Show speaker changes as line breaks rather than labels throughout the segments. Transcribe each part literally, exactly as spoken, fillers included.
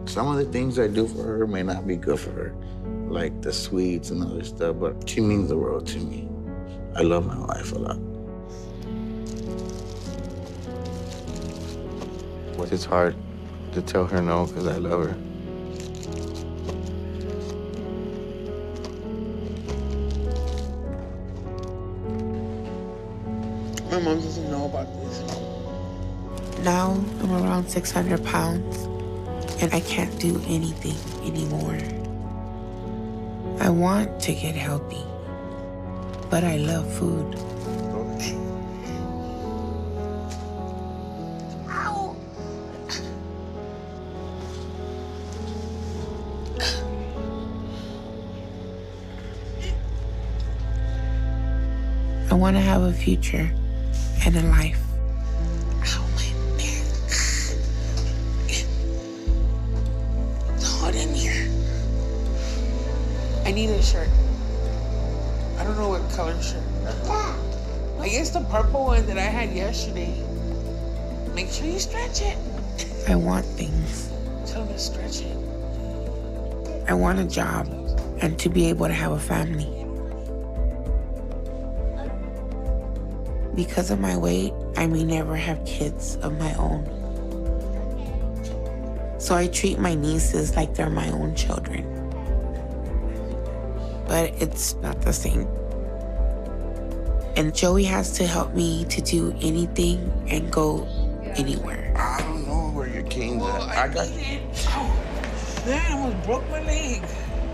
Some of the things I do for her may not be good for her, like the sweets and other stuff, but she means the world to me. I love my wife a lot. It's hard to tell her no because I love her.
My mom doesn't know about this.
Now I'm around six hundred pounds, and I can't do anything anymore. I want to get healthy, but I love food.
Ow!
I want to have a future and a life.
Ow, my neck. It's hot in here. I need a shirt. I don't know what color shirt. I guess the purple one that I had yesterday. Make sure you stretch it.
I want things.
Tell me to stretch it.
I want a job and to be able to have a family. Because of my weight, I may never have kids of my own. So I treat my nieces like they're my own children. But it's not the same. And Joey has to help me to do anything and go anywhere.
I don't know where your cane's
Well,
at.
I,
I got
need it. Oh, man, I almost broke my leg.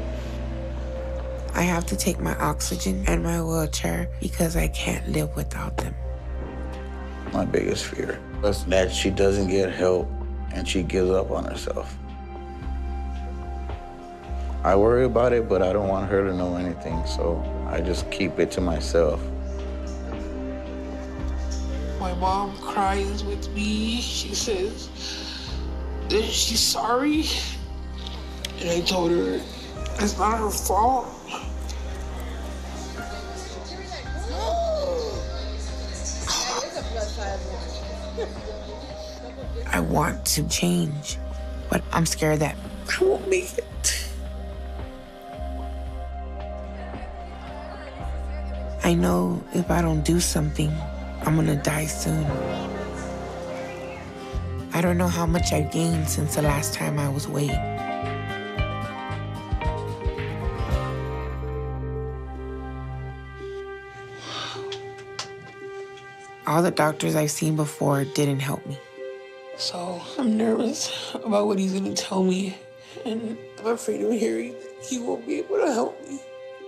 I have to take my oxygen and my wheelchair because I can't live without them.
my biggest fear is that she doesn't get help and she gives up on herself. I worry about it, but I don't want her to know anything, so I just keep it to myself.
My mom cries with me. She says that she's sorry. And I told her it's not her fault.
I want to change, but I'm scared that I won't make it. I know if I don't do something, I'm gonna die soon. I don't know how much I've gained since the last time I was weighed. All the doctors I've seen before didn't help me.
So I'm nervous about what he's gonna tell me, and I'm afraid of hearing that he won't be able to help me.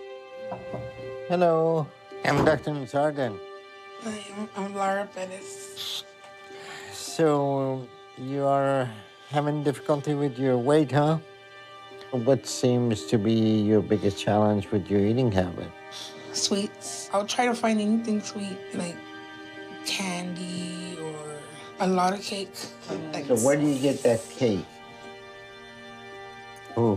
Hello, I'm Doctor Sarden.
I'm, I'm Lara Pettis.
So you are having difficulty with your weight, huh? What seems to be your biggest challenge with your eating habit?
Sweets. I'll try to find anything sweet, like candy or a lot of cake. Like
So where do you get that cake? Who?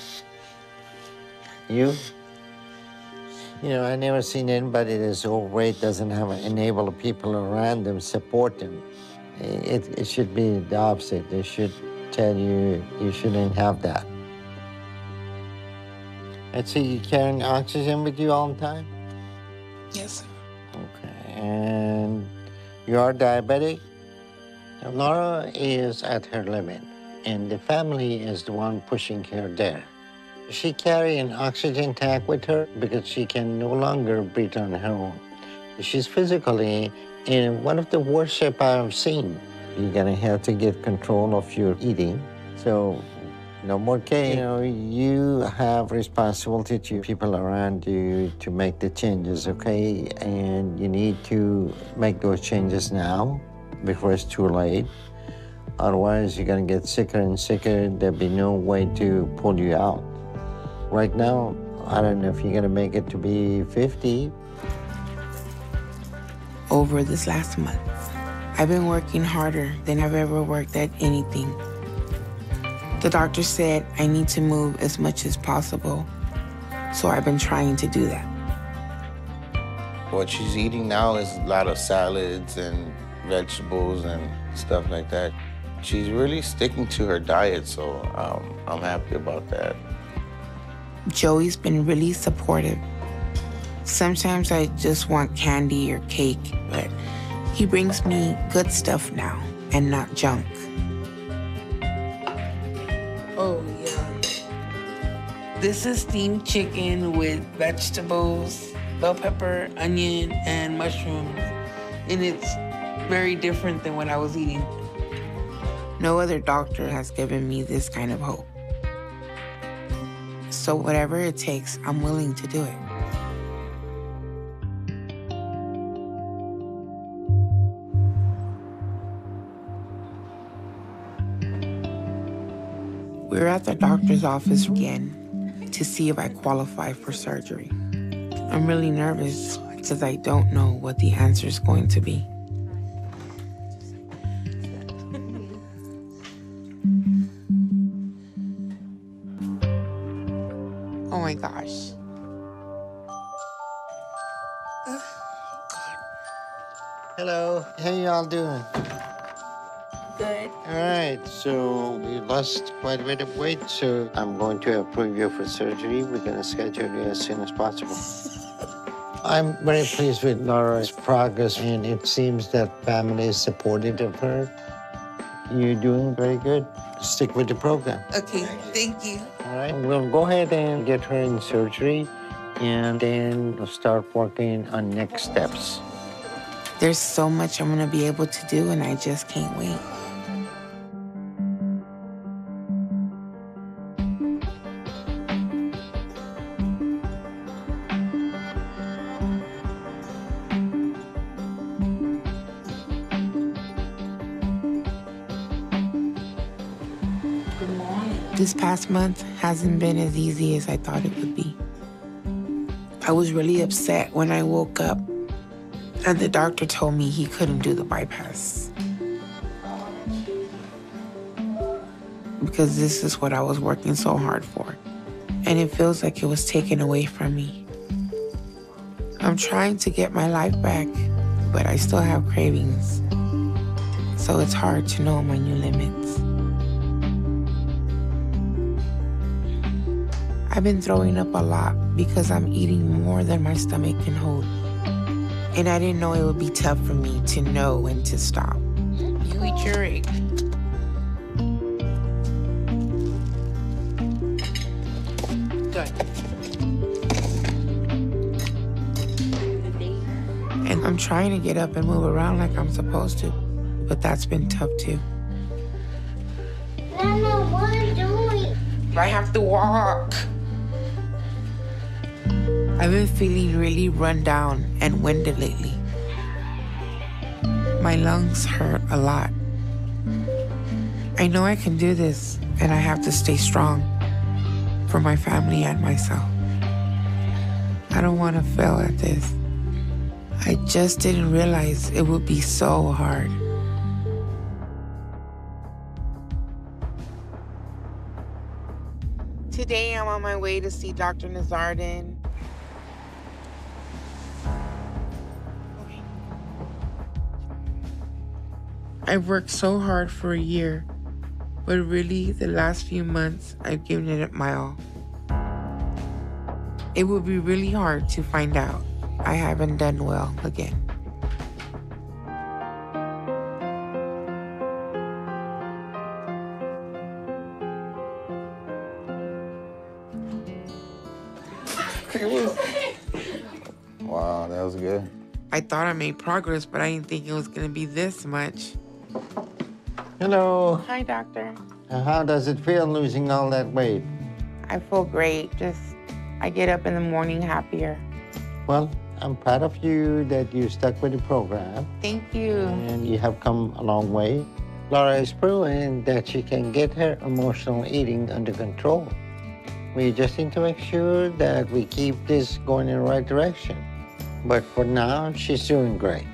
You? You know, I never seen anybody that's overweight doesn't have enable people around them support them. It, it should be the opposite. They should tell you you shouldn't have that. And so you carrying oxygen with you all the time?
Yes, sir.
Okay, and you are diabetic? Now, Laura is at her limit, and the family is the one pushing her there. She carry an oxygen tank with her because she can no longer breathe on her own. She's physically in one of the worst shape I've seen. You're gonna have to get control of your eating. So no more cake. You know, you have responsibility to people around you to make the changes, okay? And you need to make those changes now before it's too late. Otherwise, you're gonna get sicker and sicker. There'll be no way to pull you out. Right now, I don't know if you're gonna make it to be fifty.
Over this last month, I've been working harder than I've ever worked at anything. The doctor said I need to move as much as possible, so I've been trying to do that.
What she's eating now is a lot of salads and vegetables and stuff like that. She's really sticking to her diet, so um, I'm happy about that.
Joey's been really supportive. Sometimes I just want candy or cake, but he brings me good stuff now and not junk.
Oh, yeah. This is steamed chicken with vegetables, bell pepper, onion, and mushrooms. And it's very different than what I was eating.
No other doctor has given me this kind of hope. So whatever it takes, I'm willing to do it. We're at the doctor's office again to see if I qualify for surgery. I'm really nervous because I don't know what the answer is going to be. Oh my gosh.
Hello. How y'all doing?
Good.
All right, so we lost quite a bit of weight, so I'm going to approve you for surgery. We're going to schedule you as soon as possible. I'm very pleased with Laura's progress, and it seems that family is supportive of her. You're doing very good. Stick with the program.
Okay, thank you.
All right, we'll go ahead and get her in surgery, and then we'll start working on next steps.
There's so much I'm gonna be able to do, and I just can't wait. This past month hasn't been as easy as I thought it would be. I was really upset when I woke up and the doctor told me he couldn't do the bypass. Because this is what I was working so hard for. And it feels like it was taken away from me. I'm trying to get my life back, but I still have cravings. So it's hard to know my new limits. I've been throwing up a lot because I'm eating more than my stomach can hold. And I didn't know it would be tough for me to know when to stop. You eat your egg. Good. And I'm trying to get up and move around like I'm supposed to, but that's been tough too.
Mama, what are you doing?
I have to walk. I've been feeling really run down and winded lately. My lungs hurt a lot. I know I can do this, and I have to stay strong for my family and myself. I don't want to fail at this. I just didn't realize it would be so hard. Today I'm on my way to see Doctor Nazardin. I've worked so hard for a year, but really the last few months I've given it my all. It would be really hard to find out I haven't done well again.
Wow, that was good.
I thought I made progress, but I didn't think it was gonna be this much.
Hello.
Hi, doctor.
Uh, How does it feel losing all that weight?
I feel great. Just, I get up in the morning happier.
Well, I'm proud of you that you stuck with the program
Thank you.
and you have come a long way. Laura has proven that she can get her emotional eating under control. We just need to make sure that we keep this going in the right direction. But for now, she's doing great.